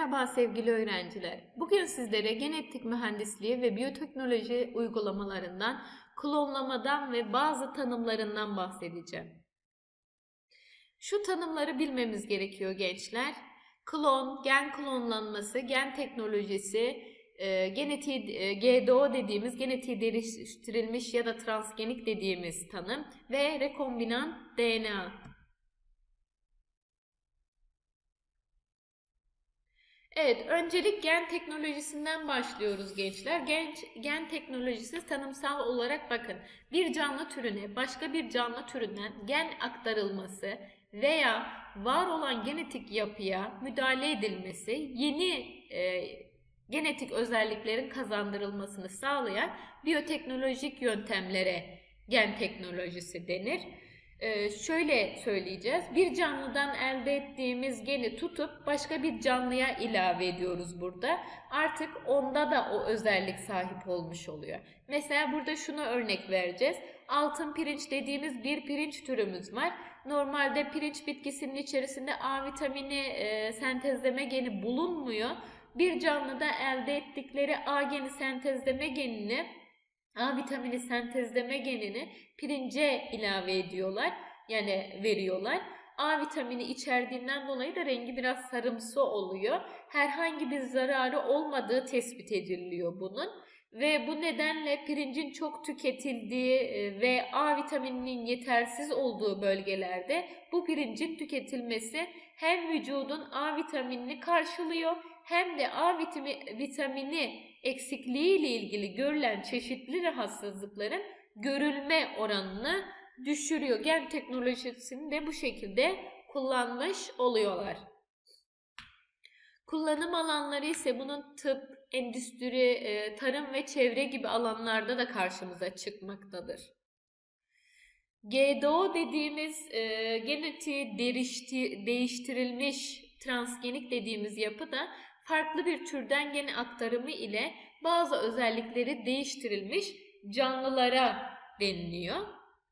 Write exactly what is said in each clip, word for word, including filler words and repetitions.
Merhaba sevgili öğrenciler. Bugün sizlere genetik mühendisliği ve biyoteknoloji uygulamalarından, klonlamadan ve bazı tanımlarından bahsedeceğim. Şu tanımları bilmemiz gerekiyor gençler. Klon, gen klonlanması, gen teknolojisi, e, genetiği, e, G D O dediğimiz genetiği değiştirilmiş ya da transgenik dediğimiz tanım ve rekombinant D N A. Evet, öncelik gen teknolojisinden başlıyoruz gençler. Gen, gen teknolojisi tanımsal olarak bakın, bir canlı türüne başka bir canlı türünden gen aktarılması veya var olan genetik yapıya müdahale edilmesi, yeni e, genetik özelliklerin kazandırılmasını sağlayan biyoteknolojik yöntemlere gen teknolojisi denir. Ee, şöyle söyleyeceğiz. Bir canlıdan elde ettiğimiz geni tutup başka bir canlıya ilave ediyoruz burada. Artık onda da o özellik sahip olmuş oluyor. Mesela burada şunu örnek vereceğiz. Altın pirinç dediğimiz bir pirinç türümüz var. Normalde pirinç bitkisinin içerisinde A vitamini e, sentezleme geni bulunmuyor. Bir canlıda elde ettikleri A geni sentezleme genini, A vitamini sentezleme genini pirince ilave ediyorlar. Yani veriyorlar. A vitamini içerdiğinden dolayı da rengi biraz sarımsı oluyor. Herhangi bir zararı olmadığı tespit ediliyor bunun. Ve bu nedenle pirincin çok tüketildiği ve A vitamininin yetersiz olduğu bölgelerde bu pirincin tüketilmesi hem vücudun A vitaminini karşılıyor hem de A vitamini eksikliği ile ilgili görülen çeşitli rahatsızlıkların görülme oranını düşürüyor. Gen teknolojisini de bu şekilde kullanmış oluyorlar. Kullanım alanları ise bunun tıp, endüstri, tarım ve çevre gibi alanlarda da karşımıza çıkmaktadır. G D O dediğimiz e, genetiği değiştirilmiş transgenik dediğimiz yapı da farklı bir türden gen aktarımı ile bazı özellikleri değiştirilmiş canlılara deniliyor.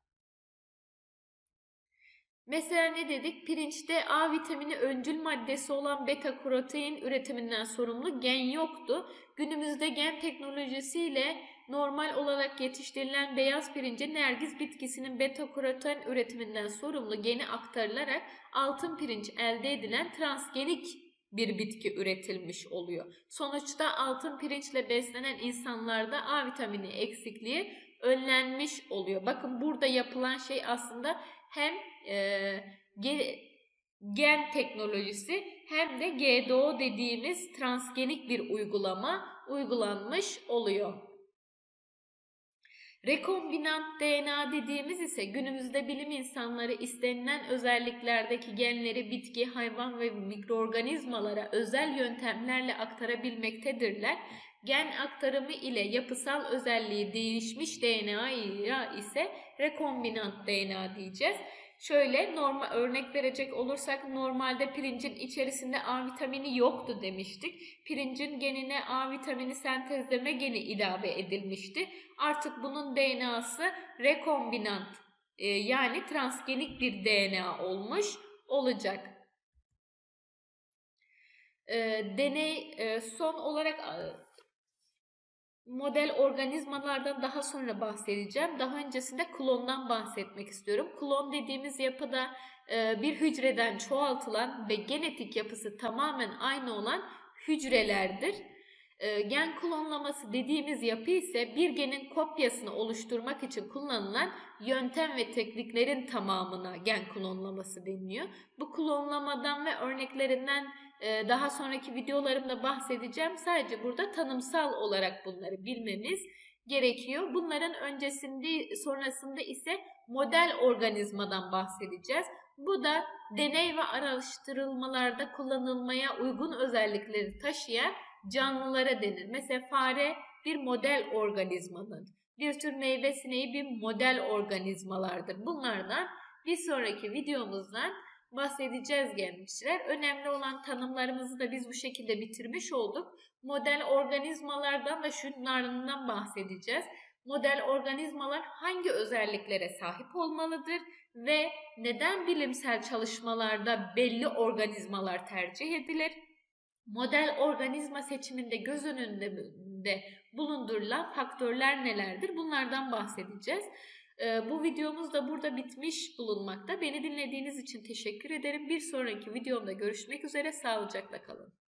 Mesela ne dedik? Pirinçte A vitamini öncül maddesi olan beta karotein üretiminden sorumlu gen yoktu. Günümüzde gen teknolojisiyle normal olarak yetiştirilen beyaz pirince nergiz bitkisinin beta karotein üretiminden sorumlu geni aktarılarak altın pirinç elde edilen transgenik bir bitki üretilmiş oluyor. Sonuçta altın pirinçle beslenen insanlarda A vitamini eksikliği önlenmiş oluyor. Bakın burada yapılan şey aslında hem e, ge, gen teknolojisi hem de G D O dediğimiz transgenik bir uygulama uygulanmış oluyor. Rekombinant D N A dediğimiz ise günümüzde bilim insanları istenilen özelliklerdeki genleri bitki, hayvan ve mikroorganizmalara özel yöntemlerle aktarabilmektedirler. Gen aktarımı ile yapısal özelliği değişmiş D N A'ya ise rekombinant D N A diyeceğiz. Şöyle normal örnek verecek olursak normalde pirincin içerisinde A vitamini yoktu demiştik. Pirincin genine A vitamini sentezleme geni ilave edilmişti. Artık bunun D N A'sı rekombinant e, yani transgenik bir D N A olmuş olacak. E, deney e, son olarak model organizmalardan daha sonra bahsedeceğim. Daha öncesinde klondan bahsetmek istiyorum. Klon dediğimiz yapıda e, bir hücreden çoğaltılan ve genetik yapısı tamamen aynı olan hücrelerdir. E, gen klonlaması dediğimiz yapı ise bir genin kopyasını oluşturmak için kullanılan yöntem ve tekniklerin tamamına gen klonlaması deniliyor. Bu klonlamadan ve örneklerinden daha sonraki videolarımda bahsedeceğim. Sadece burada tanımsal olarak bunları bilmemiz gerekiyor. Bunların öncesinde, sonrasında ise model organizmadan bahsedeceğiz. Bu da deney ve araştırılmalarda kullanılmaya uygun özellikleri taşıyan canlılara denir. Mesela fare bir model organizmadır. Bir tür meyve sineği bir model organizmalardır. Bunlardan bir sonraki videomuzdan bahsedeceğiz gençler. Önemli olan tanımlarımızı da biz bu şekilde bitirmiş olduk. Model organizmalardan da şunlardan bahsedeceğiz. Model organizmalar hangi özelliklere sahip olmalıdır ve neden bilimsel çalışmalarda belli organizmalar tercih edilir? model organizma seçiminde göz önünde bulundurulan faktörler nelerdir? Bunlardan bahsedeceğiz. Bu videomuz da burada bitmiş bulunmakta. Beni dinlediğiniz için teşekkür ederim. Bir sonraki videomda görüşmek üzere. Sağlıcakla kalın.